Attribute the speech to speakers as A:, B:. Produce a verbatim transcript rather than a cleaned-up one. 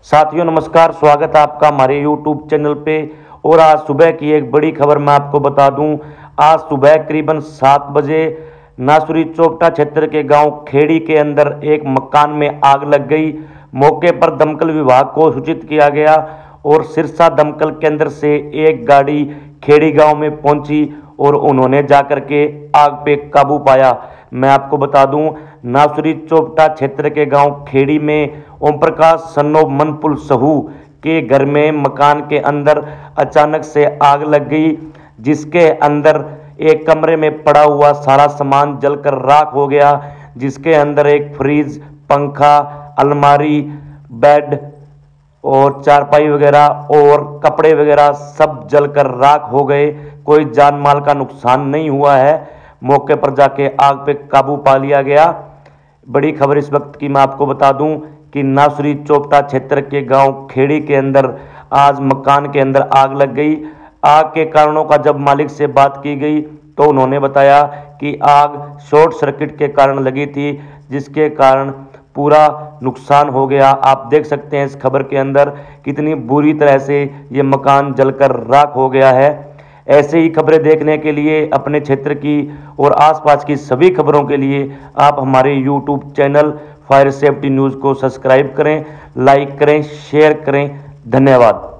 A: साथियों नमस्कार, स्वागत है आपका हमारे यूट्यूब चैनल पे। और आज सुबह की एक बड़ी खबर मैं आपको बता दूं। आज सुबह करीबन सात बजे नासुरी चोपटा क्षेत्र के गांव खेड़ी के अंदर एक मकान में आग लग गई। मौके पर दमकल विभाग को सूचित किया गया और सिरसा दमकल केंद्र से एक गाड़ी खेड़ी गांव में पहुंची और उन्होंने जाकर के आग पे काबू पाया। मैं आपको बता दूं, नासुरी चोपटा क्षेत्र के गांव खेड़ी में ओम प्रकाश सन्नो मनपुल सहू के घर में मकान के अंदर अचानक से आग लग गई, जिसके अंदर एक कमरे में पड़ा हुआ सारा सामान जलकर राख हो गया, जिसके अंदर एक फ्रिज, पंखा, अलमारी, बेड और चारपाई वगैरह और कपड़े वगैरह सब जलकर राख हो गए। कोई जान माल का नुकसान नहीं हुआ है। मौके पर जाके आग पे काबू पा लिया गया। बड़ी खबर इस वक्त की मैं आपको बता दूं कि नासुरी चोपटा क्षेत्र के गांव खेड़ी के अंदर आज मकान के अंदर आग लग गई। आग के कारणों का जब मालिक से बात की गई तो उन्होंने बताया कि आग शॉर्ट सर्किट के कारण लगी थी, जिसके कारण पूरा नुकसान हो गया। आप देख सकते हैं इस खबर के अंदर कितनी बुरी तरह से ये मकान जलकर राख हो गया है। ऐसे ही खबरें देखने के लिए अपने क्षेत्र की और आसपास की सभी खबरों के लिए आप हमारे YouTube channel fire safety news को सब्सक्राइब करें, लाइक करें, शेयर करें। धन्यवाद।